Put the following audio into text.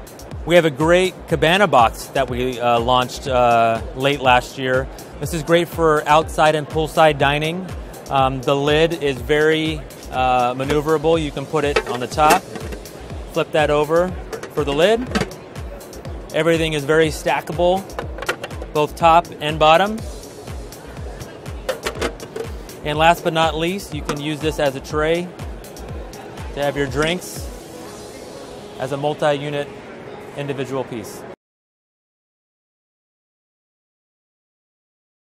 We have a great Cabana box that we launched late last year. This is great for outside and poolside dining. The lid is very maneuverable. You can put it on the top, flip that over for the lid. Everything is very stackable, both top and bottom. And last but not least, you can use this as a tray to have your drinks as a multi-unit individual piece.